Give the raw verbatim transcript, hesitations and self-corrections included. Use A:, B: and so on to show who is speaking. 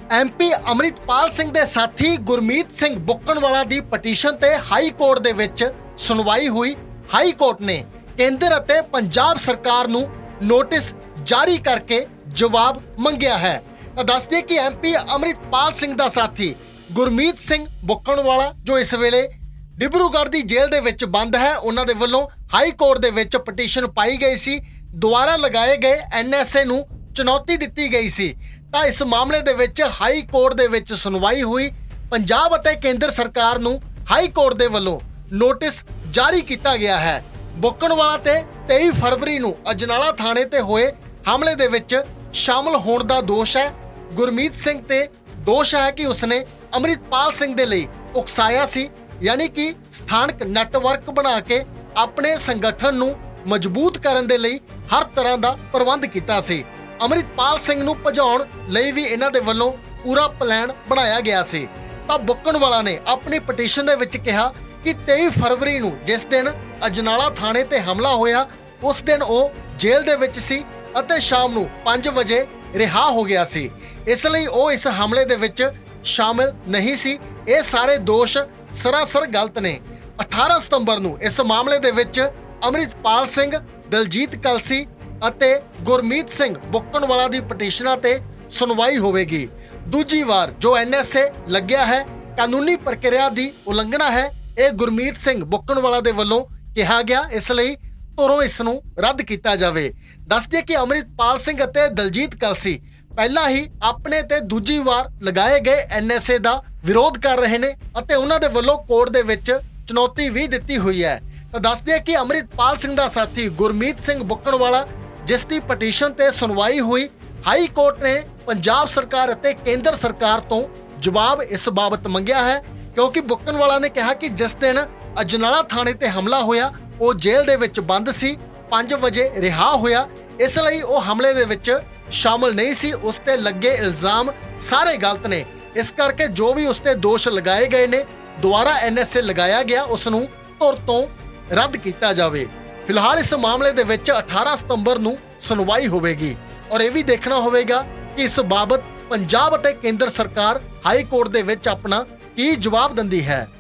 A: M P Amritpal Singh दे साथी गुरमीत सिंह बुक्कणवाला दी पटीशन ते हाई कोर्ट दे विच सुनवाई हुई। हाई कोर्ट ने केंद्र अते पंजाब सरकार नूं नोटिस जारी करके जवाब मंगिया है। तो दस दिए कि एम पी अमृतपाल सिंह दा साथी गुरमीत सिंह बुक्कणवाला जो इस वेले डिब्रूगढ़ दी जेल दे विच बंद है, उन्हां दे वल्लों हाई कोर्ट दे विच पटीशन पाई गई सी। दुआरा लगाए गए एन एस ए नूं चुनौती दित्ती गई सी। ਤਾਂ इस मामले दे विच हाई कोर्ट दे विच सुनवाई हुई। पंजाब अते केंद्र सरकार नूं हाई कोर्ट दे वल्लों नोटिस जारी किया गया है। बुक्कणवाला ते तेईस फरवरी नूं अजनाला थाणे ते होए हमले दे विच शामिल होण दा दोष है। गुरमीत सिंह ते दोष है कि उसने अमृतपाल सिंह दे लई उकसाया सी, यानी कि स्थानक नैटवर्क बना के अपने संगठन नूं मजबूत करन दे लई हर तरह दा प्रबंध कीता सी। अमृतपाल सिंह नूं भजाउण लई भी इन्हां दे वल्लों पूरा प्लान बनाया गया सी। तां बुक्कणवाला ने अपनी पटीशन दे विच कहा कि तेईस फरवरी नूं जिस दिन अजनाला थाणे ते हमला होया उस दिन ਉਹ जेल दे विच सी ਅਤੇ शाम नूं पाँच वजे रिहा हो गया सी। इस लई ਉਹ इस हमले दे विच शामिल नहीं सी। ਇਹ सारे दोष सरासर गलत ने। अठारह सितंबर नूं इस मामले दे विच अमृतपाल सिंह, दलजीत कलसी ਅਤੇ ਗੁਰਮੀਤ ਸਿੰਘ बुक्कणवाला ਦੀ ਪਟੀਸ਼ਨਾਂ ਤੇ ਸੁਣਵਾਈ ਹੋਵੇਗੀ। ਦੂਜੀ ਵਾਰ ਜੋ ਐਨ ਐਸ ਏ ਲੱਗਿਆ ਹੈ ਕਾਨੂੰਨੀ ਪ੍ਰਕਿਰਿਆ ਦੀ ਉਲੰਘਣਾ ਹੈ, ਇਹ ਗੁਰਮੀਤ ਸਿੰਘ बुक्कणवाला ਦੇ ਵੱਲੋਂ ਕਿਹਾ ਗਿਆ। ਇਸ ਲਈ ਤੁਰੋਂ ਇਸ ਨੂੰ ਰੱਦ ਕੀਤਾ ਜਾਵੇ। ਦੱਸ ਦਈਏ ਕਿ ਅਮਰਿਤਪਾਲ ਸਿੰਘ ਅਤੇ ਦਲਜੀਤ ਕਲਸੀ ਪਹਿਲਾਂ ਹੀ ਆਪਣੇ ਤੇ ਦੂਜੀ ਵਾਰ ਲਗਾਏ ਗਏ ਐਨ ਐਸ ਏ ਦਾ ਵਿਰੋਧ ਕਰ ਰਹੇ ਨੇ ਅਤੇ ਉਹਨਾਂ ਦੇ ਵੱਲੋਂ ਕੋਰਟ ਦੇ ਵਿੱਚ ਚੁਣੌਤੀ ਵੀ ਦਿੱਤੀ ਹੋਈ ਹੈ। ਤਾਂ ਦੱਸ ਦਈਏ ਕਿ ਅਮਰਿਤਪਾਲ ਸਿੰਘ ਦਾ ਸਾਥੀ ਗੁਰਮੀਤ ਸਿੰਘ बुक्कणवाला जिस दी पटीशन ते सुनवाई हुई, हाई कोर्ट ने पंजाब सरकार अते केंद्र सरकार तो जवाब इस बाबत मंगिया है, क्योंकि बुक्कणवाला ने कहा कि जिस दिन अजनाला थाणे ते हमला होया वो जेल दे विच बंद सी, पाँच वजे रिहा होया, इसलिए वो हमले दे विच शामिल नहीं सी। उस ते लगे इल्जाम सारे गलत ने। इस करके जो भी उस ते दोष लगाए गए ने दोबारा एन एस ए लगाया गया, उसनूं तुर तो रद्द किया जावे। फिलहाल इस मामले दे विच अठारह सितंबर नूं सुनवाई होवेगी और यह भी देखना होवेगा कि इस बाबत पंजाब अते केंद्र सरकार हाई कोर्ट दे विच अपना की जवाब दिंदी है।